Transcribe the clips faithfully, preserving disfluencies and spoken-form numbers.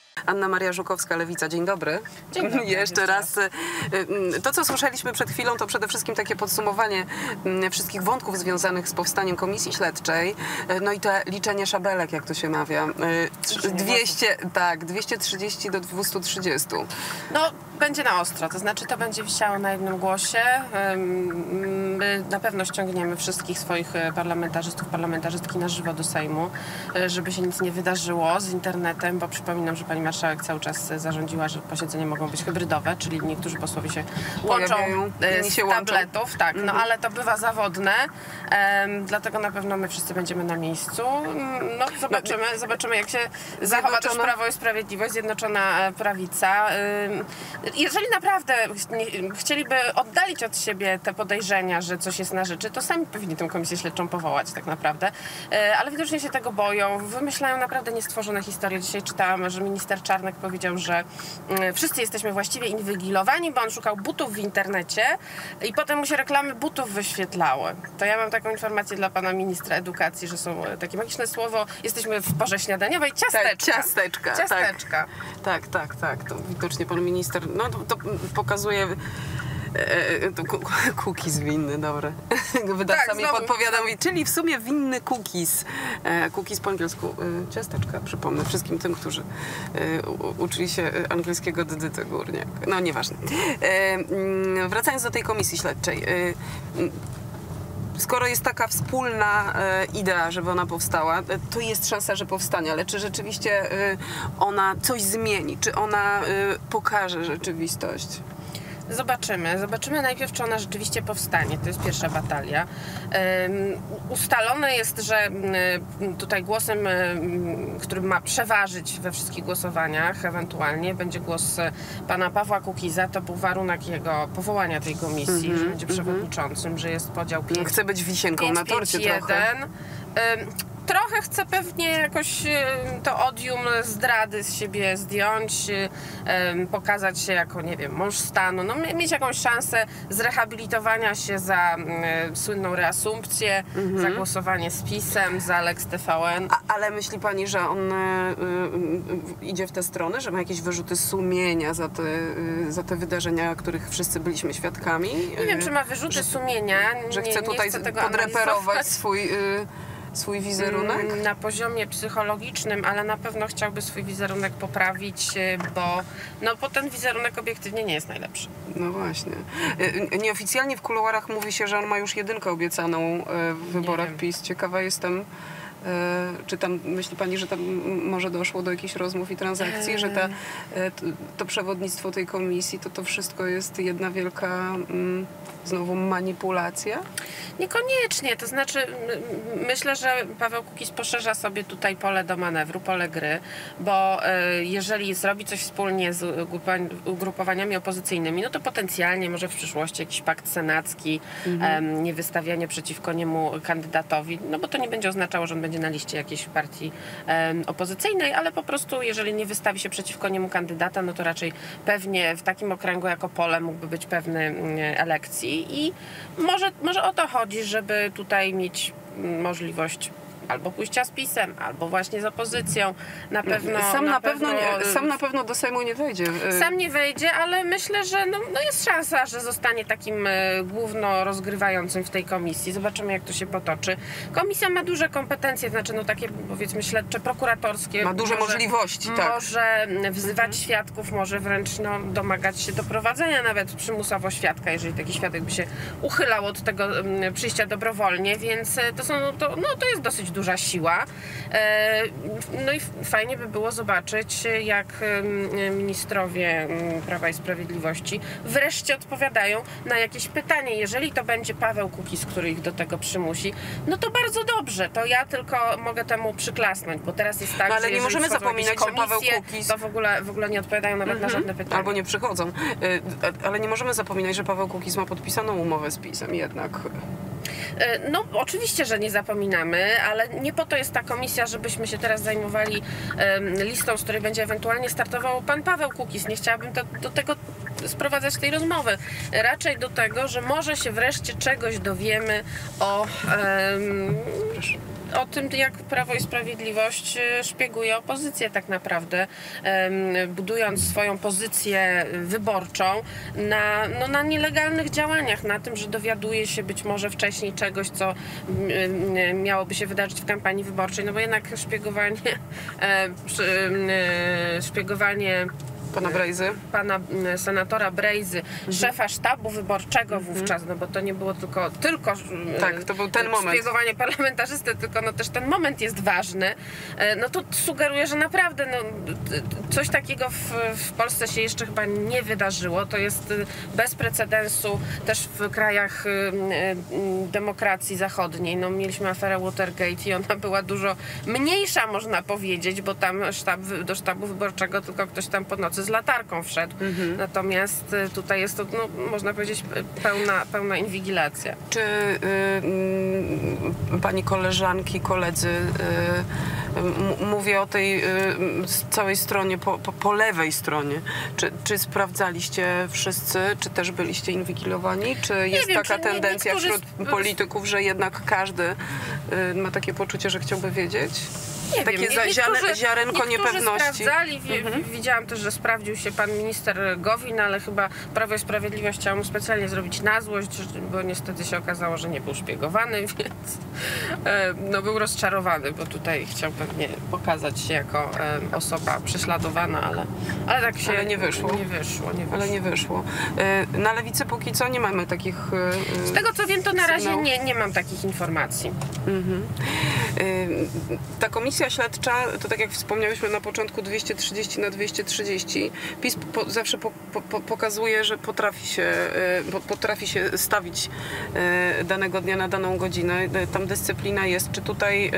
Anna Maria Żukowska, Lewica. Dzień dobry. Dzień dobry. Jeszcze raz. To, co słyszeliśmy przed chwilą, to przede wszystkim takie podsumowanie wszystkich wątków związanych z powstaniem Komisji Śledczej. No i to liczenie szabelek, jak to się mawia. dwieście, tak, dwieście trzydzieści do dwustu trzydziestu. No, będzie na ostro, to znaczy to będzie wisiało na jednym głosie. My na pewno ściągniemy wszystkich swoich parlamentarzystów, parlamentarzystki na żywo do Sejmu, żeby się nic nie wydarzyło z internetem, bo przypominam, że pani marszałek cały czas zarządziła, że posiedzenia mogą być hybrydowe, czyli niektórzy posłowie się łączą z się tabletów, tak, no mhm. ale to bywa zawodne, um, dlatego na pewno my wszyscy będziemy na miejscu. No zobaczymy, no, zobaczymy jak się zachowa też Prawo i Sprawiedliwość, Zjednoczona Prawica. Jeżeli naprawdę chcieliby oddalić od siebie te podejrzenia, że coś jest na rzeczy, to sami powinni tę komisję śledczą powołać tak naprawdę, ale widocznie się tego boją, wymyślają naprawdę niestworzone historie. Dzisiaj czytałam, że minister Czarnek powiedział, że wszyscy jesteśmy właściwie inwigilowani, bo on szukał butów w internecie i potem mu się reklamy butów wyświetlały. To ja mam taką informację dla pana ministra edukacji, że są takie magiczne słowo, jesteśmy w porze śniadaniowej, ciasteczka. Tak, ciasteczka. Ciasteczka. Tak, tak, tak. To widocznie pan minister, no to, to pokazuje... E, to cookies winny, dobre. Wydawca tak, mi podpowiadał, czyli w sumie winny cookies. E, cookies po angielsku e, ciasteczka, przypomnę wszystkim tym, którzy e, u, uczyli się angielskiego dydyty górniak. No nieważne. E, wracając do tej komisji śledczej. E, Skoro jest taka wspólna e, idea, żeby ona powstała, e, to jest szansa, że powstanie, ale czy rzeczywiście e, ona coś zmieni? Czy ona e, pokaże rzeczywistość? Zobaczymy. Zobaczymy najpierw, czy ona rzeczywiście powstanie. To jest pierwsza batalia. Um, ustalone jest, że um, tutaj głosem, um, który ma przeważyć we wszystkich głosowaniach, ewentualnie będzie głos pana Pawła Kukiza. To był warunek jego powołania tej komisji, mm-hmm, że będzie przewodniczącym, mm-hmm. że jest podział pięć. Chce być wisienką pięć, na torcie pięć, trochę. jeden. Um, Trochę chcę pewnie jakoś to odium zdrady z siebie zdjąć, pokazać się jako, nie wiem, mąż stanu, no, mieć jakąś szansę zrehabilitowania się za słynną reasumpcję, mhm. za głosowanie z PiS-em, za Lex T V N. A, ale myśli pani, że on y, y, idzie w tę stronę, że ma jakieś wyrzuty sumienia za te, y, za te wydarzenia, których wszyscy byliśmy świadkami? Nie wiem, czy ma wyrzuty że, sumienia. Że chce nie, tutaj nie chcę tego podreperować swój... Y, swój wizerunek? Na poziomie psychologicznym, ale na pewno chciałby swój wizerunek poprawić, bo, no, bo ten wizerunek obiektywnie nie jest najlepszy. No właśnie. Nieoficjalnie w kuluarach mówi się, że on ma już jedynkę obiecaną w wyborach PiS. Ciekawa jestem, czy tam, myśli pani, że tam może doszło do jakichś rozmów i transakcji, że ta, to przewodnictwo tej komisji, to to wszystko jest jedna wielka mm, znowu manipulacja? Niekoniecznie, to znaczy myślę, że Paweł Kukiz poszerza sobie tutaj pole do manewru, pole gry, bo y, jeżeli zrobi coś wspólnie z ugrupowaniami opozycyjnymi, no to potencjalnie może w przyszłości jakiś pakt senacki, mhm. y, nie wystawianie przeciwko niemu kandydatowi, no bo to nie będzie oznaczało, że on będzie na liście jakiejś partii y, opozycyjnej, ale po prostu jeżeli nie wystawi się przeciwko niemu kandydata, no to raczej pewnie w takim okręgu jako pole mógłby być pewny y, elekcji i może, może o to chodzi, żeby tutaj mieć możliwość albo pójścia z PiS-em, albo właśnie z opozycją. Na pewno, sam, na na pewno, pewno nie, sam na pewno do Sejmu nie wejdzie. Sam nie wejdzie, ale myślę, że no, no jest szansa, że zostanie takim e, główno rozgrywającym w tej komisji. Zobaczymy, jak to się potoczy. Komisja ma duże kompetencje, znaczy no takie powiedzmy śledcze, prokuratorskie. Ma duże może, możliwości, tak. Może wzywać mhm. świadków, może wręcz no, domagać się doprowadzenia nawet przymusowo świadka, jeżeli taki świadek by się uchylał od tego um, przyjścia dobrowolnie, więc to są, to, no, to jest dosyć duża siła. No i fajnie by było zobaczyć, jak ministrowie Prawa i Sprawiedliwości wreszcie odpowiadają na jakieś pytanie. Jeżeli to będzie Paweł Kukiz, który ich do tego przymusi, no to bardzo dobrze. To ja tylko mogę temu przyklasnąć, bo teraz jest tak, no, ale że nie możemy zapominać, komisje, że Paweł Kukiz... to w ogóle, w ogóle nie odpowiadają nawet mhm. na żadne pytania. Albo nie przychodzą. Ale nie możemy zapominać, że Paweł Kukiz ma podpisaną umowę z PiS-em jednak. No oczywiście, że nie zapominamy, ale nie po to jest ta komisja, żebyśmy się teraz zajmowali um, listą, z której będzie ewentualnie startował pan Paweł Kukiz. Nie chciałabym to, do tego sprowadzać tej rozmowy. Raczej do tego, że może się wreszcie czegoś dowiemy o... Um, o tym, jak Prawo i Sprawiedliwość szpieguje opozycję tak naprawdę, budując swoją pozycję wyborczą na, no, na nielegalnych działaniach, na tym, że dowiaduje się być może wcześniej czegoś, co miałoby się wydarzyć w kampanii wyborczej, no bo jednak szpiegowanie, szpiegowanie pana Brejzy, pana senatora Brejzy, mhm. szefa sztabu wyborczego mhm. wówczas, no bo to nie było tylko, tylko tak, to był ten moment. Szpiegowanie parlamentarzysty, tylko no też ten moment jest ważny, no to sugeruje, że naprawdę no, coś takiego w, w Polsce się jeszcze chyba nie wydarzyło. To jest bez precedensu też w krajach demokracji zachodniej. No, mieliśmy aferę Watergate i ona była dużo mniejsza, można powiedzieć, bo tam sztab, do sztabu wyborczego tylko ktoś tam po nocy z latarką wszedł. Mhm. Natomiast tutaj jest to, no, można powiedzieć, pełna, pełna inwigilacja. Czy y, y, pani koleżanki, koledzy, y, y, mówię o tej y, całej stronie, po, po, po lewej stronie, czy, czy sprawdzaliście wszyscy, czy też byliście inwigilowani? Czy jest wiem, taka czy tendencja niektórzy... wśród polityków, że jednak każdy y, ma takie poczucie, że chciałby wiedzieć? Nie Takie wiem, za, niektórzy, ziarenko niepewności. Sprawdzali. Mhm. Widziałam też, że sprawdził się pan minister Gowin, ale chyba Prawo i Sprawiedliwość chciało mu specjalnie zrobić na złość, bo niestety się okazało, że nie był szpiegowany, więc no, był rozczarowany, bo tutaj chciał pewnie pokazać się jako osoba prześladowana, ale, ale tak się ale nie wyszło. Nie wyszło, nie wyszło. Ale nie wyszło. Na lewicy póki co nie mamy takich Z tego co wiem, to na razie nie, nie mam takich informacji. Mhm. Ta komisja śledcza, to tak jak wspomniałyśmy na początku, dwieście trzydzieści na dwieście trzydzieści. PiS po, zawsze po, po, pokazuje, że potrafi się, po, potrafi się stawić danego dnia na daną godzinę. Tam dyscyplina jest. Czy tutaj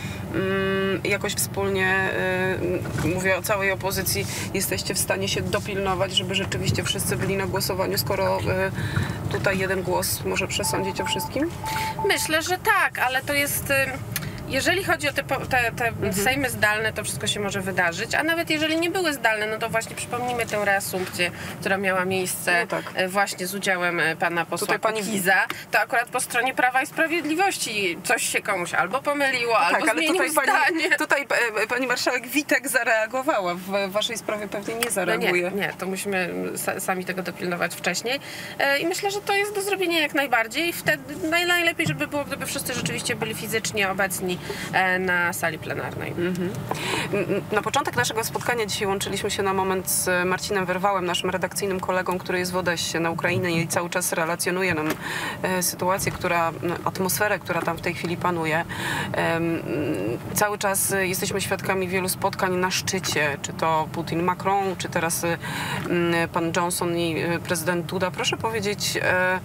jakoś wspólnie, mówię o całej opozycji, jesteście w stanie się dopilnować, żeby rzeczywiście wszyscy byli na głosowaniu, skoro tutaj jeden głos może przesądzić o wszystkim? Myślę, że tak, ale to jest... Jeżeli chodzi o te, te, te mhm. sejmy zdalne, to wszystko się może wydarzyć, a nawet jeżeli nie były zdalne, no to właśnie przypomnijmy tę reasumpcję, która miała miejsce no tak. właśnie z udziałem pana posła Kukiza. To akurat po stronie Prawa i Sprawiedliwości coś się komuś albo pomyliło, no albo tak, zmienił ale tutaj zdanie. Pani, tutaj pani marszałek Witek zareagowała, w waszej sprawie pewnie nie zareaguje. No nie, nie, to musimy sami tego dopilnować wcześniej i myślę, że to jest do zrobienia jak najbardziej. Wtedy najlepiej, żeby było, gdyby wszyscy rzeczywiście byli fizycznie obecni na sali plenarnej. Mhm. Na początek naszego spotkania dzisiaj łączyliśmy się na moment z Marcinem Werwałem, naszym redakcyjnym kolegą, który jest w Odessie na Ukrainie i cały czas relacjonuje nam sytuację, która, atmosferę, która tam w tej chwili panuje. Cały czas jesteśmy świadkami wielu spotkań na szczycie, czy to Putin-Macron, czy teraz pan Johnson i prezydent Duda. Proszę powiedzieć,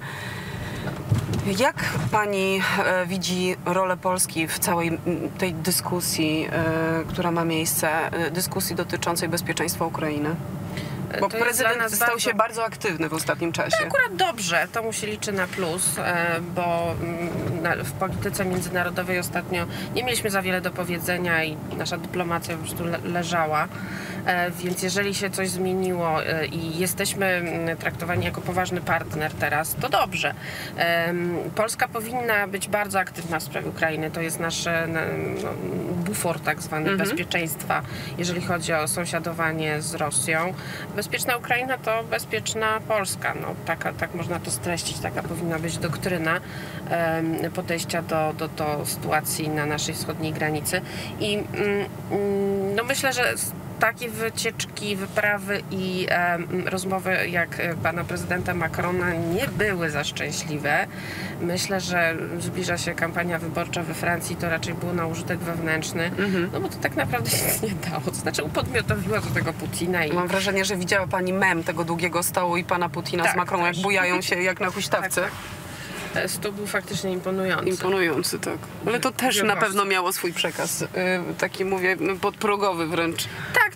jak pani e, widzi rolę Polski w całej tej dyskusji, e, która ma miejsce, e, dyskusji dotyczącej bezpieczeństwa Ukrainy? Bo to prezydent stał bardzo... się bardzo aktywny w ostatnim czasie. To akurat dobrze, to mu się liczy na plus, bo w polityce międzynarodowej ostatnio nie mieliśmy za wiele do powiedzenia i nasza dyplomacja po prostu leżała. Więc jeżeli się coś zmieniło i jesteśmy traktowani jako poważny partner teraz, to dobrze. Polska powinna być bardzo aktywna w sprawie Ukrainy. To jest nasz no, bufor tak zwany mhm. bezpieczeństwa, jeżeli chodzi o sąsiadowanie z Rosją. Bezpieczna Ukraina to bezpieczna Polska. No, taka, tak można to streścić, taka powinna być doktryna um, podejścia do, do, do sytuacji na naszej wschodniej granicy. I um, no, myślę, że takie wycieczki, wyprawy i um, rozmowy jak pana prezydenta Macrona nie były za szczęśliwe. Myślę, że zbliża się kampania wyborcza we Francji, to raczej było na użytek wewnętrzny, mhm. no bo to tak naprawdę nic nie dało. To znaczy upodmiotowiła do tego Putina. I... Mam wrażenie, że widziała pani mem tego długiego stołu i pana Putina tak, z Macronem, jak bujają się jak na huśtawce. Tak, tak. Stół był faktycznie imponujący. Imponujący, tak. Ale to też na pewno miało swój przekaz. Taki, mówię, podprogowy wręcz. Tak,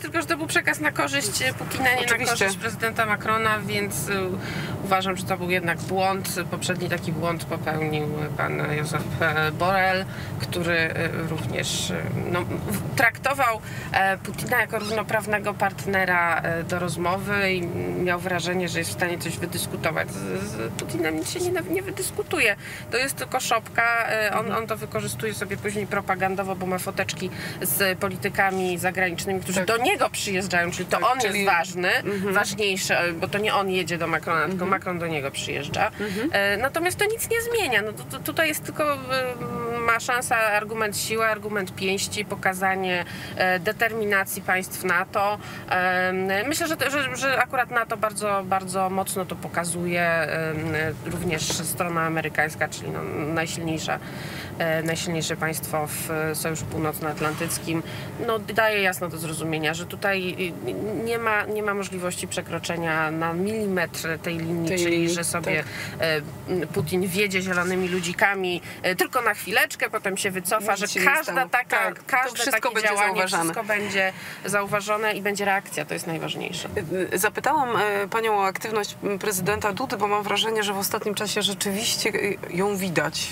tylko że to był przekaz na korzyść Putina, nie Oczywiście. na korzyść prezydenta Macrona, więc y, uważam, że to był jednak błąd. Poprzedni taki błąd popełnił pan Josep Borrell, który y, również y, no, traktował e, Putina jako równoprawnego partnera e, do rozmowy i miał wrażenie, że jest w stanie coś wydyskutować. Z, z Putinem nic się nie, nie wydyskutuje. To jest tylko szopka. E, on, on to wykorzystuje sobie później propagandowo, bo ma foteczki z politykami zagranicznymi, którzy tak. do niego przyjeżdżają, czyli to tak, on czyli... jest ważny, mhm. ważniejszy, bo to nie on jedzie do Macrona, mhm. tylko Macron do niego przyjeżdża. Mhm. E, natomiast to nic nie zmienia. No, to, to, tutaj jest tylko, e, ma szansa argument siły, argument pięści, pokazanie e, determinacji państw NATO. E, myślę, że, że, że akurat NATO bardzo, bardzo mocno to pokazuje, e, również strona amerykańska, czyli no, najsilniejsza najsilniejsze państwo w Sojuszu Północnoatlantyckim, no daje jasno do zrozumienia, że tutaj nie ma, nie ma możliwości przekroczenia na milimetr tej linii, tej czyli linii, że sobie tak. Putin wjedzie zielonymi ludzikami tylko na chwileczkę, potem się wycofa, że każda taka, tak, każde takie działanie, zauważane. wszystko będzie zauważone i będzie reakcja, to jest najważniejsze. Zapytałam panią o aktywność prezydenta Dudy, bo mam wrażenie, że w ostatnim czasie rzeczywiście ją widać.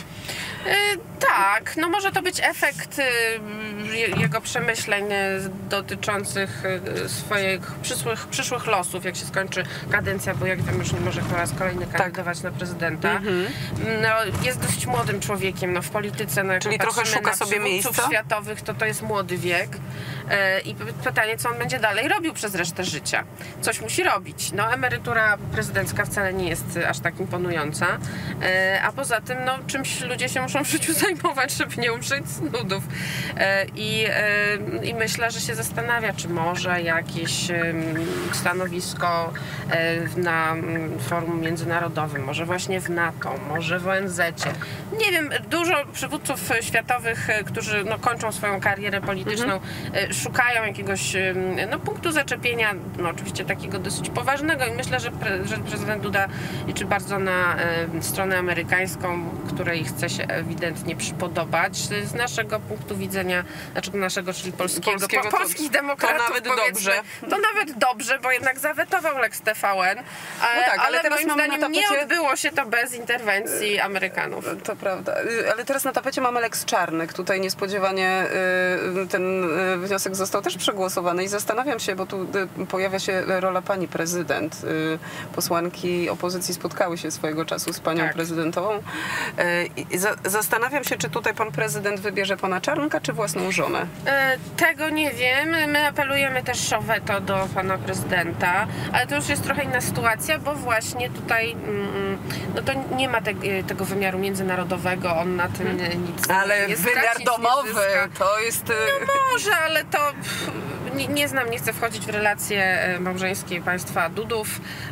Tak, no może to być efekt jego przemyśleń dotyczących swoich przyszłych, przyszłych losów, jak się skończy kadencja, bo jak wiem, już nie może po raz kolejny kandydować tak. na prezydenta. Mm-hmm. No, jest dość młodym człowiekiem, no w polityce, no jak Czyli trochę szuka sobie miejsca światowych, to to jest młody wiek. I pytanie, co on będzie dalej robił przez resztę życia. Coś musi robić. No emerytura prezydencka wcale nie jest aż tak imponująca, a poza tym, no czymś ludzie się muszą w życiu zajmować, żeby nie umrzeć z nudów. I, I myślę, że się zastanawia, czy może jakieś stanowisko na forum międzynarodowym, może właśnie w NATO, może w O N zecie. Nie wiem, dużo przywódców światowych, którzy no, kończą swoją karierę polityczną, mhm. szukają jakiegoś no, punktu zaczepienia, no, oczywiście takiego dosyć poważnego i myślę, że, pre, że prezydent Duda liczy bardzo na y, stronę amerykańską, której chce się ewidentnie przypodobać. Z naszego punktu widzenia, znaczy naszego, czyli polskiego, polskiego po, polskich to, demokratów, to nawet dobrze. To nawet dobrze, bo jednak zawetował Lex T V N, no tak, ale, ale teraz moim zdaniem tapecie... nie odbyło się to bez interwencji Amerykanów. To prawda, ale teraz na tapecie mamy Lex Czarnek. Tutaj niespodziewanie y, ten y, wniosek został też przegłosowany i zastanawiam się, bo tu y, pojawia się rola pani prezydent. Y, posłanki opozycji spotkały się swojego czasu z panią tak. prezydentową. Y, i za, zastanawiam się, czy tutaj pan prezydent wybierze pana Czarnka, czy własną żonę? Y, tego nie wiem. My apelujemy też o weto do pana prezydenta, ale to już jest trochę inna sytuacja, bo właśnie tutaj mm, no to nie ma te, tego wymiaru międzynarodowego, on na tym hmm. nic ale nie wymiar stracić, domowy to jest... No może, ale to pff, nie, nie znam, nie chcę wchodzić w relacje małżeńskie państwa Dudów.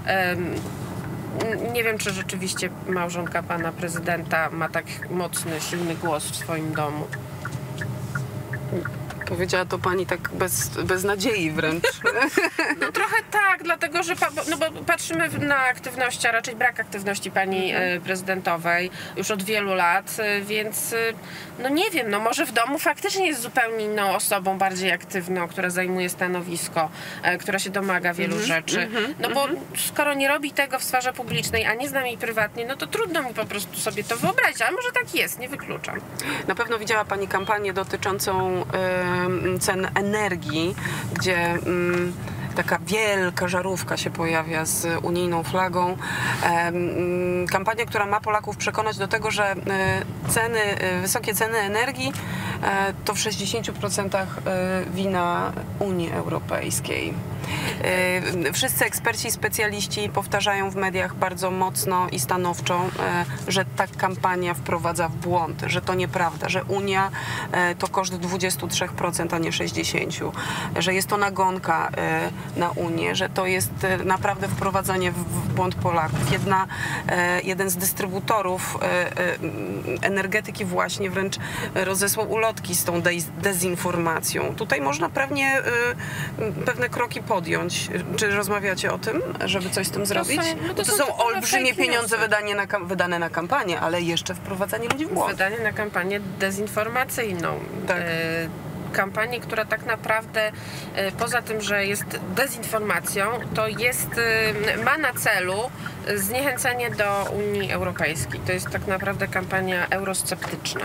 Nie wiem, czy rzeczywiście małżonka pana prezydenta ma tak mocny, silny głos w swoim domu. Powiedziała to pani tak bez, bez nadziei wręcz. No trochę tak, dlatego że pa, no bo patrzymy na aktywność, a raczej brak aktywności pani mhm. prezydentowej już od wielu lat, więc no nie wiem, no może w domu faktycznie jest zupełnie inną osobą, bardziej aktywną, która zajmuje stanowisko, która się domaga wielu mhm. rzeczy. Mhm. No bo skoro nie robi tego w sferze publicznej, a nie znam jej prywatnie, no to trudno mi po prostu sobie to wyobrazić, ale może tak jest, nie wykluczam. Na pewno widziała pani kampanię dotyczącą y, cen energii, gdzie y, taka wielka żarówka się pojawia z unijną flagą. Kampania, która ma Polaków przekonać do tego, że ceny, wysokie ceny energii to w sześćdziesięciu procentach wina Unii Europejskiej. Wszyscy eksperci i specjaliści powtarzają w mediach bardzo mocno i stanowczo, że ta kampania wprowadza w błąd, że to nieprawda, że Unia to koszt dwadzieścia trzy procent, a nie sześćdziesiąt procent, że jest to nagonka na Unię, że to jest naprawdę wprowadzanie w błąd Polaków. Jedna, jeden z dystrybutorów energetyki właśnie wręcz rozesłał ulotki z tą dezinformacją. Tutaj można pewnie pewne kroki podjąć. Czy rozmawiacie o tym, żeby coś z tym zrobić? Są, no to, to są, są olbrzymie pieniądze wydane na, wydane na kampanię, ale jeszcze wprowadzanie ludzi w błąd. Wydanie na kampanię dezinformacyjną. Tak. kampanię, która tak naprawdę poza tym, że jest dezinformacją, to jest, ma na celu zniechęcenie do Unii Europejskiej. To jest tak naprawdę kampania eurosceptyczna.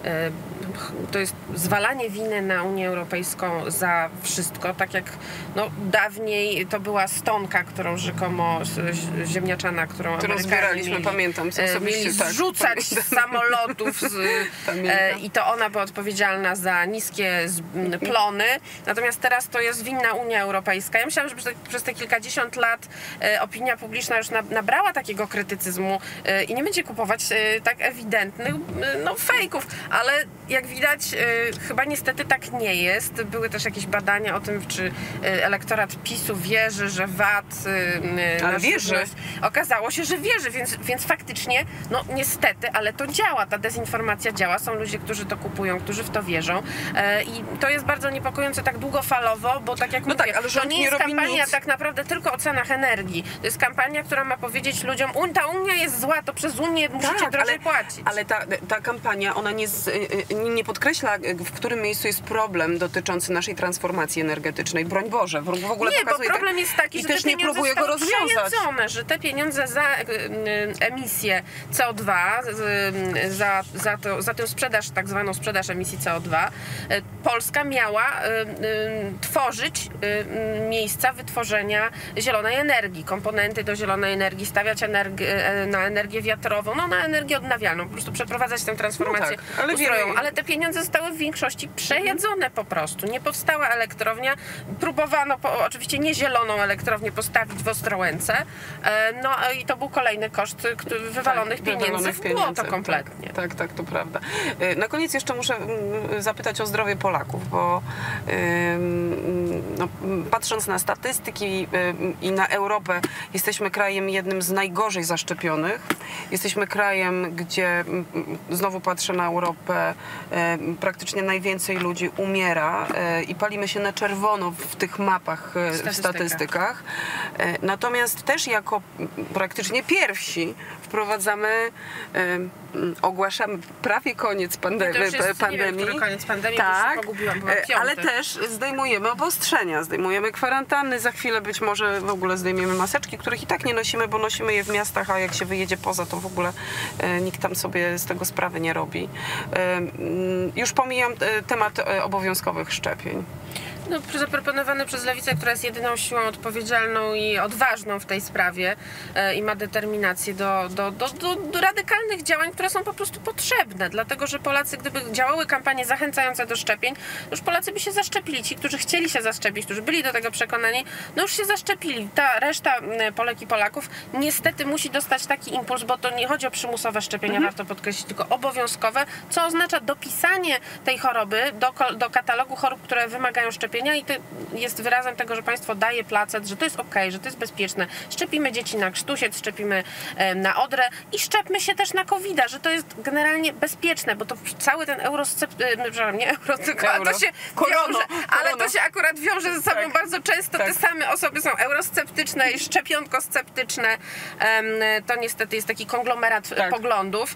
To jest zwalanie winy na Unię Europejską za wszystko, tak jak no, dawniej to była stonka, którą rzekomo ziemniaczana, którą Którą zbieraliśmy, mieli, pamiętam, mieli zrzucać tak, z samolotów z, e, i to ona była odpowiedzialna za niskie plony, natomiast teraz to jest winna Unia Europejska. Ja myślałam, że przez te, przez te kilkadziesiąt lat e, opinia publiczna już na, nabrała takiego krytycyzmu e, i nie będzie kupować e, tak ewidentnych e, no, fejków, ale jak widać, y, chyba niestety tak nie jest. Były też jakieś badania o tym, czy y, elektorat PiSu wierzy, że V A T y, ale wierzy. Okazało się, że wierzy, więc, więc faktycznie, no niestety, ale to działa. Ta dezinformacja działa. Są ludzie, którzy to kupują, którzy w to wierzą. Y, I to jest bardzo niepokojące tak długofalowo, bo tak jak no mówię, tak, ale to nie, nie jest kampania nic. tak naprawdę tylko o cenach energii. To jest kampania, która ma powiedzieć ludziom, ta Unia jest zła, to przez Unię musicie tak, drożej ale, płacić. Ale ta, ta kampania, ona nie, z, nie podkreśla, w którym miejscu jest problem dotyczący naszej transformacji energetycznej. Broń Boże, w ogóle nie, pokazuje bo problem tak, jest taki, i że też te nie próbuje go rozwiązać. Że te pieniądze za emisję C O dwa, za, za, to, za tę sprzedaż, tak zwaną sprzedaż emisji C O dwa, Polska miała tworzyć miejsca wytworzenia zielonej energii, komponenty do zielonej energii, stawiać energi na energię wiatrową, no na energię odnawialną, po prostu przeprowadzać tę transformację no tak, ale, ustrojową. Ale te pieniądze zostały w większości przejedzone po prostu. Nie powstała elektrownia. Próbowano, po, oczywiście nie zieloną elektrownię postawić w Ostrołęce. No i to był kolejny koszt wywalonych tak, pieniędzy w błoto kompletnie. Tak, tak, tak, to prawda. Na koniec jeszcze muszę zapytać o zdrowie Polaków, bo no, patrząc na statystyki i na Europę, jesteśmy krajem jednym z najgorzej zaszczepionych. Jesteśmy krajem, gdzie znowu patrzę na Europę, praktycznie najwięcej ludzi umiera i palimy się na czerwono w tych mapach, w statystykach. Natomiast też jako praktycznie pierwsi wprowadzamy, ogłaszamy prawie koniec pandemii. To już jest, pandemii. Nie wiem, koniec pandemii, tak, bo się pogubiłam, ale też zdejmujemy obostrzenia, zdejmujemy kwarantanny, za chwilę być może w ogóle zdejmiemy maseczki, których i tak nie nosimy, bo nosimy je w miastach, a jak się wyjedzie poza, to w ogóle nikt tam sobie z tego sprawy nie robi. Już pomijam temat obowiązkowych szczepień. No, zaproponowany przez Lewicę, która jest jedyną siłą odpowiedzialną i odważną w tej sprawie e, i ma determinację do, do, do, do, do radykalnych działań, które są po prostu potrzebne, dlatego że Polacy, gdyby działały kampanie zachęcające do szczepień, już Polacy by się zaszczepili. Ci, którzy chcieli się zaszczepić, którzy byli do tego przekonani, no już się zaszczepili. Ta reszta Polek i Polaków niestety musi dostać taki impuls, bo to nie chodzi o przymusowe szczepienia, mhm. warto podkreślić, tylko obowiązkowe, co oznacza dopisanie tej choroby do, do katalogu chorób, które wymagają szczepienia. I to jest wyrazem tego, że państwo daje placet, że to jest okej, okay, że to jest bezpieczne. Szczepimy dzieci na krztusiec, szczepimy na odrę i szczepmy się też na kowida, że to jest generalnie bezpieczne, bo to cały ten eurosceptycyzm, przepraszam, nie euro, tylko Euro. to się wiąże, ale to się akurat wiąże ze sobą tak. bardzo często. Tak. Te same osoby są eurosceptyczne i szczepionko-sceptyczne. To niestety jest taki konglomerat tak. poglądów.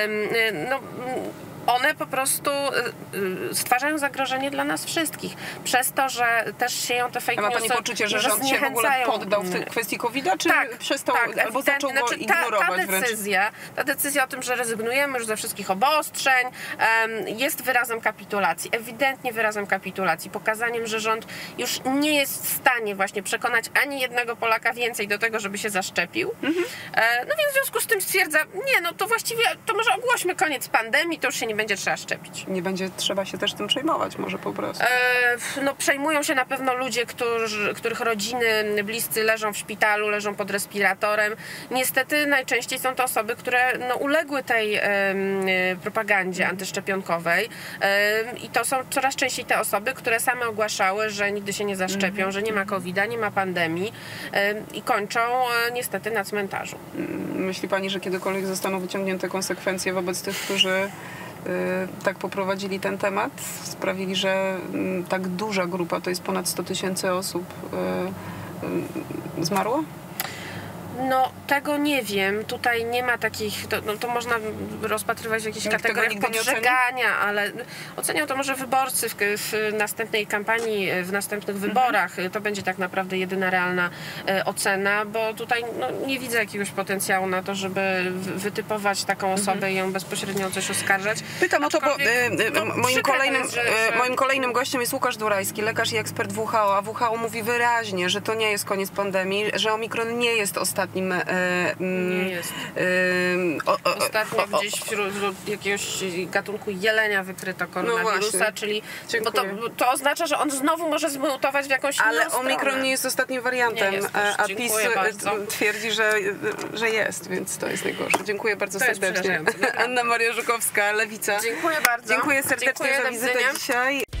No, one po prostu stwarzają zagrożenie dla nas wszystkich. Przez to, że też sieją te fake newsy. Ma pani poczucie, że rząd się w ogóle poddał w tej kwestii kowida, czy tak, przestał tak, albo zaczął go znaczy, ignorować ta, ta decyzja, ta decyzja o tym, że rezygnujemy już ze wszystkich obostrzeń, um, jest wyrazem kapitulacji. Ewidentnie wyrazem kapitulacji. Pokazaniem, że rząd już nie jest w stanie właśnie przekonać ani jednego Polaka więcej do tego, żeby się zaszczepił. Mhm. E, no więc w związku z tym stwierdza, nie, no to właściwie, to może ogłośmy koniec pandemii, to już się nie będzie trzeba szczepić. Nie będzie trzeba się też tym przejmować może po prostu. E, no przejmują się na pewno ludzie, którzy, których rodziny, bliscy leżą w szpitalu, leżą pod respiratorem. Niestety najczęściej są to osoby, które no, uległy tej e, propagandzie mm. antyszczepionkowej e, i to są coraz częściej te osoby, które same ogłaszały, że nigdy się nie zaszczepią, mm. że nie ma kowida, nie ma pandemii e, i kończą e, niestety na cmentarzu. Myśli pani, że kiedykolwiek zostaną wyciągnięte konsekwencje wobec tych, którzy tak poprowadzili ten temat, sprawili, że tak duża grupa, to jest ponad sto tysięcy osób, zmarło? No, tego nie wiem. Tutaj nie ma takich, to, no, to można rozpatrywać w jakichś Nikt kategoriach podżegania, ale ocenią to może wyborcy w, w następnej kampanii, w następnych mhm. wyborach. To będzie tak naprawdę jedyna realna e, ocena, bo tutaj no, nie widzę jakiegoś potencjału na to, żeby wytypować taką osobę mhm. i ją bezpośrednio o coś oskarżać. Pytam o to, bo e, no, moim, kolejnym, jest, że, że... moim kolejnym gościem jest Łukasz Durajski, lekarz i ekspert W H O, a W H O mówi wyraźnie, że to nie jest koniec pandemii, że Omikron nie jest ostatnim... E, nie jest. E, o, o, Ostatnio o, o, gdzieś wśród, wśród jakiegoś gatunku jelenia wykryto koronawirusa, no czyli bo to, to oznacza, że on znowu może zmutować w jakąś Ale inną Omikron stronę. nie jest ostatnim wariantem, nie jest a, a PiS bardzo. twierdzi, że, że jest, więc to jest najgorsze. Dziękuję bardzo to serdecznie. Anna Maria Żukowska, Lewica. Dziękuję bardzo. Dziękuję serdecznie Dziękuję, za wizytę dzisiaj.